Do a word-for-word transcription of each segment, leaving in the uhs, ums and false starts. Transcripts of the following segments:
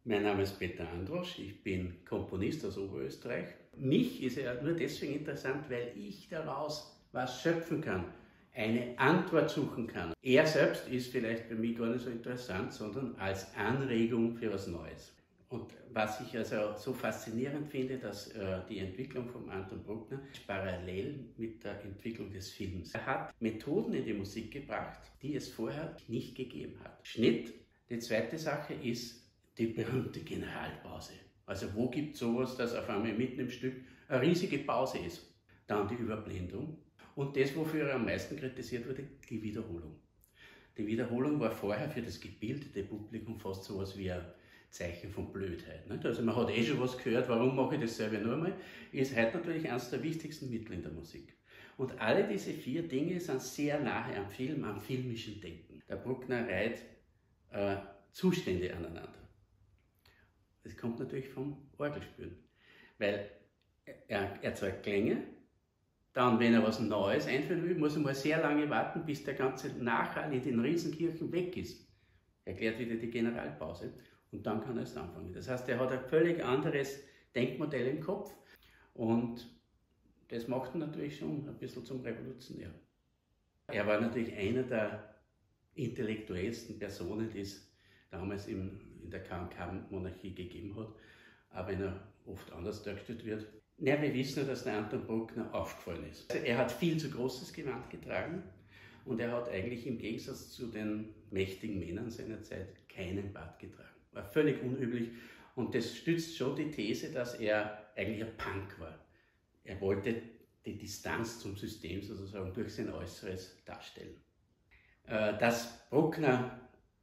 Mein Name ist Peter Androsch, ich bin Komponist aus Oberösterreich. Mich ist er nur deswegen interessant, weil ich daraus was schöpfen kann, eine Antwort suchen kann. Er selbst ist vielleicht bei mir gar nicht so interessant, sondern als Anregung für was Neues. Und was ich also so faszinierend finde, dass äh, die Entwicklung von Anton Bruckner parallel mit der Entwicklung des Films. Er hat Methoden in die Musik gebracht, die es vorher nicht gegeben hat. Schnitt. Die zweite Sache ist die berühmte Generalpause. Also wo gibt es sowas, dass auf einmal mitten im Stück eine riesige Pause ist? Dann die Überblendung. Und das, wofür er am meisten kritisiert wurde, die Wiederholung. Die Wiederholung war vorher für das gebildete Publikum fast sowas wie ein Zeichen von Blödheit. Nicht? Also man hat eh schon was gehört, warum mache ich das selber nur mal? Ist heute natürlich eines der wichtigsten Mittel in der Musik. Und alle diese vier Dinge sind sehr nahe am Film, am filmischen Denken. Der Bruckner reiht äh, Zustände aneinander. Das kommt natürlich vom Orgelspielen, weil er erzeugt Klänge, dann, wenn er was Neues einführen will, muss er mal sehr lange warten, bis der ganze Nachhall in den Riesenkirchen weg ist. Er erklärt wieder die Generalpause und dann kann er erst anfangen. Das heißt, er hat ein völlig anderes Denkmodell im Kopf und das macht ihn natürlich schon ein bisschen zum Revolutionär. Er war natürlich einer der intellektuellsten Personen, die es damals im, in der K und K-Monarchie gegeben hat, auch wenn er oft anders dargestellt wird. Ja, wir wissen ja, dass der Anton Bruckner aufgefallen ist. Also er hat viel zu großes Gewand getragen und er hat eigentlich im Gegensatz zu den mächtigen Männern seiner Zeit keinen Bart getragen. War völlig unüblich und das stützt schon die These, dass er eigentlich ein Punk war. Er wollte die Distanz zum System sozusagen durch sein Äußeres darstellen. Dass Bruckner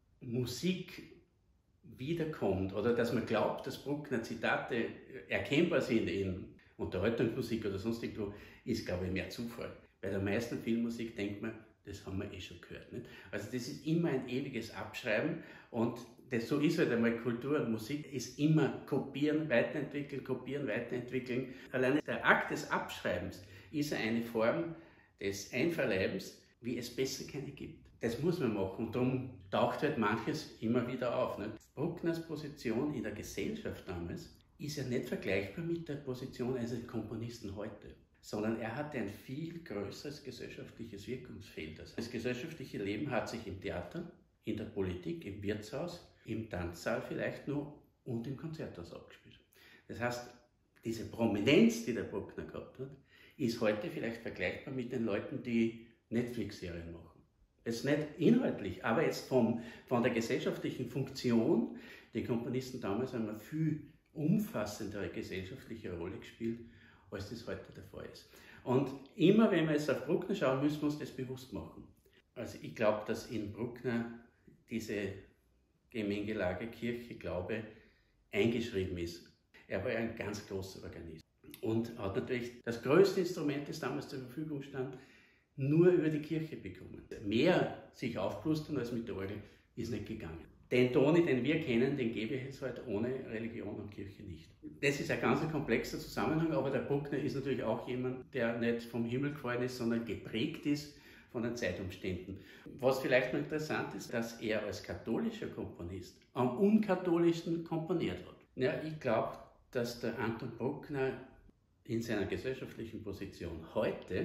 Musik wiederkommt oder dass man glaubt, dass Bruckner Zitate erkennbar sind in Unterhaltungsmusik oder sonst irgendwo, ist, glaube ich, mehr Zufall. Bei der meisten Filmmusik denkt man, das haben wir eh schon gehört. Nicht? Also das ist immer ein ewiges Abschreiben und das, so ist halt einmal Kultur und Musik, ist immer kopieren, weiterentwickeln, kopieren, weiterentwickeln. Alleine der Akt des Abschreibens ist eine Form des Einverleibens, wie es besser keine gibt. Das muss man machen und darum taucht halt manches immer wieder auf. Nicht? Bruckners Position in der Gesellschaft damals ist ja nicht vergleichbar mit der Position eines Komponisten heute, sondern er hatte ein viel größeres gesellschaftliches Wirkungsfeld. Das gesellschaftliche Leben hat sich im Theater, in der Politik, im Wirtshaus, im Tanzsaal vielleicht nur und im Konzerthaus abgespielt. Das heißt, diese Prominenz, die der Bruckner gehabt hat, ist heute vielleicht vergleichbar mit den Leuten, die Netflix-Serien machen. Jetzt nicht inhaltlich, aber jetzt vom, von der gesellschaftlichen Funktion. Die Komponisten damals haben eine viel umfassendere gesellschaftliche Rolle gespielt, als das heute der Fall ist. Und immer wenn wir jetzt auf Bruckner schauen, müssen wir uns das bewusst machen. Also ich glaube, dass in Bruckner diese Gemengelage Kirche, Glaube eingeschrieben ist. Er war ein ganz großer Organist und hat natürlich das größte Instrument, das damals zur Verfügung stand, nur über die Kirche bekommen. Mehr sich aufplustern als mit der Orgel ist nicht gegangen. Den Toni, den wir kennen, den gebe ich jetzt halt ohne Religion und Kirche nicht. Das ist ein ganz komplexer Zusammenhang, aber der Bruckner ist natürlich auch jemand, der nicht vom Himmel gefallen ist, sondern geprägt ist von den Zeitumständen. Was vielleicht noch interessant ist, dass er als katholischer Komponist am unkatholischsten komponiert hat. Ja, ich glaube, dass der Anton Bruckner in seiner gesellschaftlichen Position heute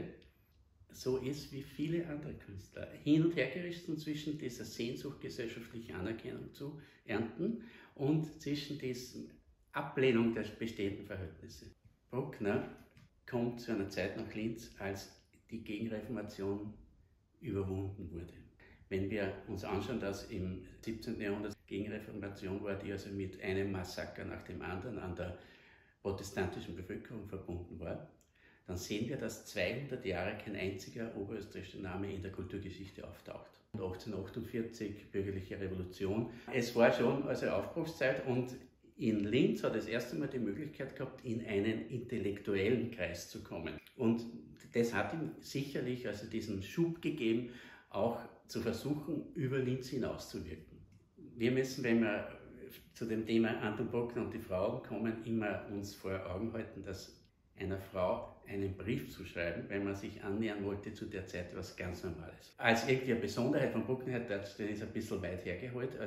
so ist wie viele andere Künstler. Hin und her gerissen zwischen dieser Sehnsucht, gesellschaftliche Anerkennung zu ernten und zwischen dieser Ablehnung der bestehenden Verhältnisse. Bruckner kommt zu einer Zeit nach Linz, als die Gegenreformation überwunden wurde. Wenn wir uns anschauen, dass im siebzehnten Jahrhundert Gegenreformation war, die also mit einem Massaker nach dem anderen an der protestantischen Bevölkerung verbunden war, dann sehen wir, dass zweihundert Jahre kein einziger oberösterreichischer Name in der Kulturgeschichte auftaucht. achtzehnhundertachtundvierzig, bürgerliche Revolution. Es war schon also Aufbruchszeit und in Linz hat er das erste Mal die Möglichkeit gehabt, in einen intellektuellen Kreis zu kommen. Und das hat ihm sicherlich also diesen Schub gegeben, auch zu versuchen, über Linz hinauszuwirken. Wir müssen, wenn wir zu dem Thema Anton Bruckner und die Frauen kommen, immer uns vor Augen halten, dass einer Frau einen Brief zu schreiben, wenn man sich annähern wollte zu der Zeit, was ganz Normales. Als irgendwie eine Besonderheit von Bruckner, das ist ein bisschen weit hergeholt, also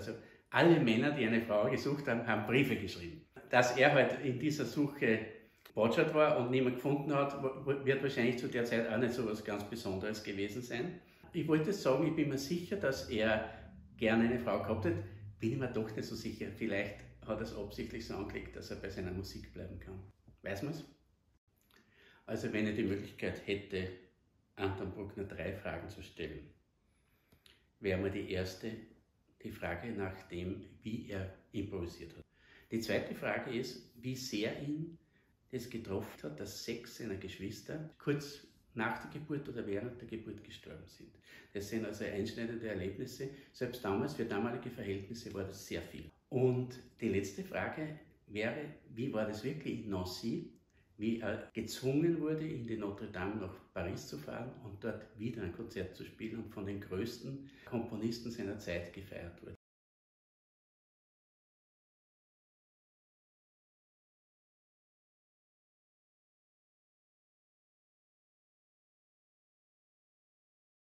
Alle Männer, die eine Frau gesucht haben, haben Briefe geschrieben. Dass er halt in dieser Suche botschert war und niemand gefunden hat, wird wahrscheinlich zu der Zeit auch nicht so etwas ganz Besonderes gewesen sein. Ich wollte sagen, ich bin mir sicher, dass er gerne eine Frau gehabt hat, bin ich mir doch nicht so sicher. Vielleicht hat er es absichtlich so angelegt, dass er bei seiner Musik bleiben kann. Weiß man es? Also wenn ich die Möglichkeit hätte, Anton Bruckner drei Fragen zu stellen, wäre mir die erste die Frage nach dem, wie er improvisiert hat. Die zweite Frage ist, wie sehr ihn das getroffen hat, dass sechs seiner Geschwister kurz nach der Geburt oder während der Geburt gestorben sind. Das sind also einschneidende Erlebnisse. Selbst damals, für damalige Verhältnisse, war das sehr viel. Und die letzte Frage wäre, wie war das wirklich in Nancy, wie er gezwungen wurde, in die Notre Dame nach Paris zu fahren und dort wieder ein Konzert zu spielen und von den größten Komponisten seiner Zeit gefeiert wurde.